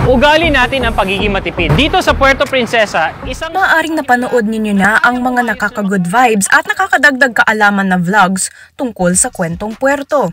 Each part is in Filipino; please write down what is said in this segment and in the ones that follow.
Ugali natin ang pagiging matipid. Dito sa Puerto Princesa, Maaaring napanood ninyo na ang mga nakaka-good vibes at nakakadagdag kaalaman na vlogs tungkol sa kwentong Puerto.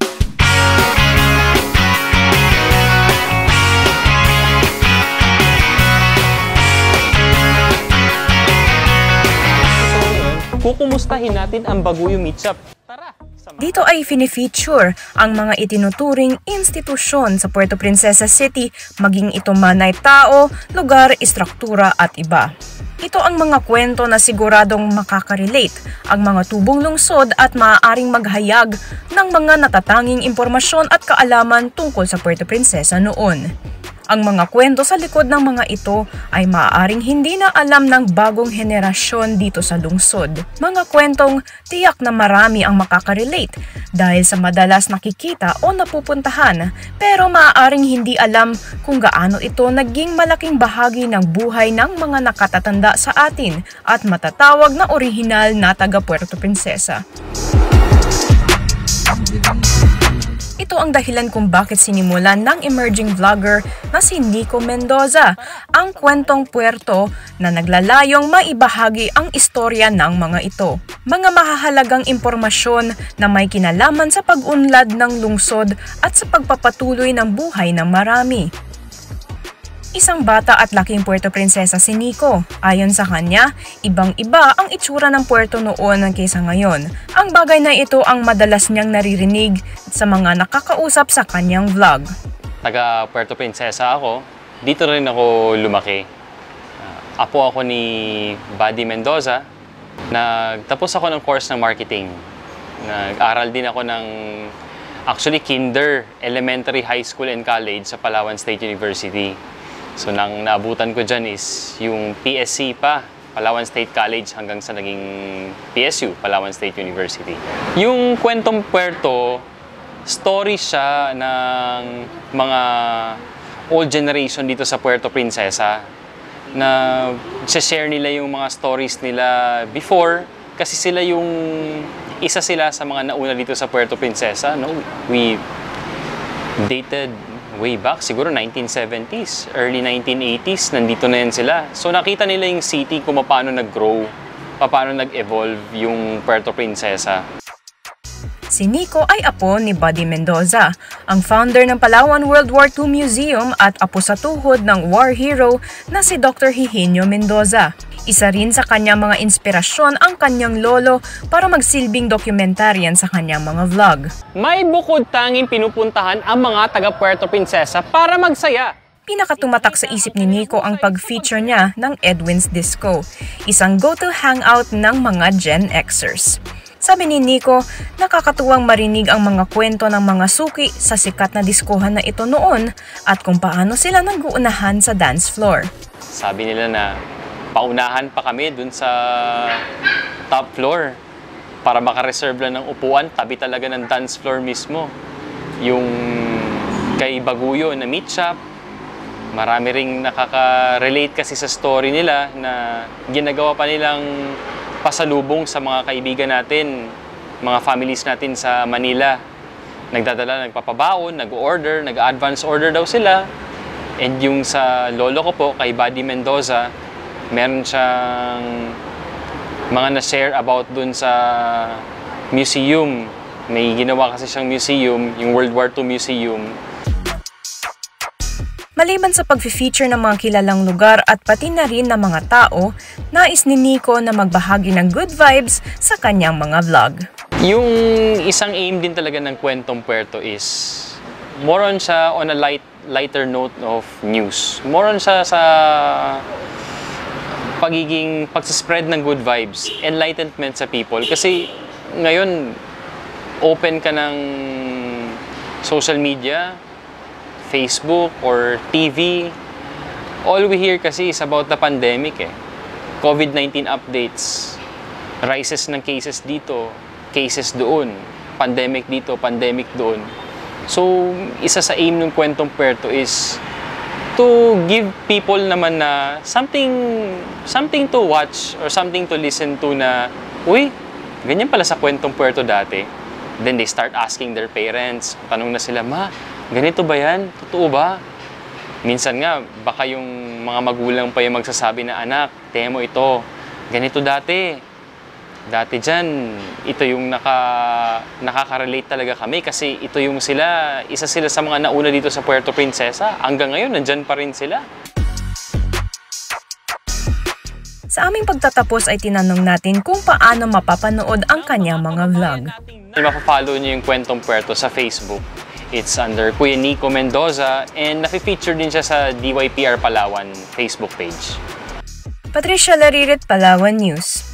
kukumustahin natin ang Baguio Meat Shop. Tara! Dito ay fini-feature ang mga itinuturing institusyon sa Puerto Princesa City, maging ito man ay tao, lugar, istruktura at iba. Ito ang mga kwento na siguradong makaka-relate ang mga tubong lungsod at maaaring maghayag ng mga natatanging impormasyon at kaalaman tungkol sa Puerto Princesa noon. Ang mga kwento sa likod ng mga ito ay maaaring hindi na alam ng bagong henerasyon dito sa lungsod. Mga kwentong tiyak na marami ang makaka-relate dahil sa madalas nakikita o napupuntahan, pero maaaring hindi alam kung gaano ito naging malaking bahagi ng buhay ng mga nakatatanda sa atin at matatawag na orihinal na taga Puerto Princesa. Ito ang dahilan kung bakit sinimulan ng emerging vlogger na si Nico Mendoza ang kwentong Puerto na naglalayong maibahagi ang istorya ng mga ito. Mga mahahalagang impormasyon na may kinalaman sa pag-unlad ng lungsod at sa pagpapatuloy ng buhay ng marami. Isang bata at laking Puerto Princesa si Nico. Ayon sa kanya, ibang-iba ang itsura ng Puerto noon kaysa ngayon. Ang bagay na ito ang madalas niyang naririnig sa mga nakakausap sa kanyang vlog. Taga Puerto Princesa ako. Dito rin ako lumaki. Apo ako ni Buddy Mendoza. Nagtapos ako ng course ng marketing. Nag-aral din ako ng actually kinder, elementary, high school, and college sa Palawan State University. So, nang naabutan ko dyan is yung PSC pa, Palawan State College, hanggang sa naging PSU, Palawan State University. Yung kwentong Puerto, story siya ng mga old generation dito sa Puerto Princesa na share nila yung mga stories nila before kasi sila yung isa sila sa mga nauna dito sa Puerto Princesa. No? We dated way back, siguro 1970s, early 1980s, nandito na yan sila. So nakita nila yung city kung paano nag-grow, paano nag-evolve yung Puerto Princesa. Si Nico ay apo ni Buddy Mendoza, ang founder ng Palawan World War II Museum at apo sa tuhod ng war hero na si Dr. Higinio Mendoza. Isa rin sa kanyang mga inspirasyon ang kanyang lolo para magsilbing dokumentaryan sa kanyang mga vlog. May bukod tanging pinupuntahan ang mga taga Puerto Princesa para magsaya. Pinakatumatak sa isip ni Nico ang pag-feature niya ng Edwin's Disco, isang go-to hangout ng mga Gen Xers. Sabi ni Nico, nakakatuwang marinig ang mga kwento ng mga suki sa sikat na diskohan na ito noon at kung paano sila nag-uunahan sa dance floor. Sabi nila na paunahan pa kami dun sa top floor para makareserve lang ng upuan, tabi talaga ng dance floor mismo. Yung kay Baguio na meat shop, marami ring nakaka-relate kasi sa story nila na ginagawa pa nilang pasalubong sa mga kaibigan natin, mga families natin sa Manila. Nagdadala, nagpapabaon, nag-order, nag-advance order daw sila. And yung sa lolo ko po, kay Buddy Mendoza, meron siyang mga na-share about dun sa museum. May ginawa kasi siyang museum, yung World War II Museum. Maliban sa pag-feature ng mga kilalang lugar at pati na rin ng mga tao, nais ni Nico na magbahagi ng good vibes sa kanyang mga vlog. Yung isang aim din talaga ng kwentong Puerto is more on siya on a lighter note of news. More on siya sa pagsaspread ng good vibes, enlightenment sa people. Kasi ngayon, open ka ng social media, Facebook or TV, all we hear kasi is about the pandemic eh. COVID-19 updates, rises ng cases dito, cases doon, pandemic dito, pandemic doon. So, isa sa aim ng kwentong Puerto is to give people naman na something to watch or something to listen to na, uy, ganyan pala sa kwentong Puerto dati. Then they start asking their parents, tanong na sila, ma, ganito ba yan? Totoo ba? Minsan nga, baka yung mga magulang pa yung magsasabi na, anak, tingnan mo ito, ganito dati. Dati dyan, ito yung nakaka-relate talaga kami kasi ito yung isa sila sa mga nauna dito sa Puerto Princesa. Hanggang ngayon, nandyan pa rin sila. Sa aming pagtatapos ay tinanong natin kung paano mapapanood ang kanyang mga vlog. Mapafollow niyo yung Kwentong Puerto sa Facebook. It's under Kuya Nico Mendoza and nafe-feature din siya sa DYPR Palawan Facebook page. Patricia Lariret, Palawan News.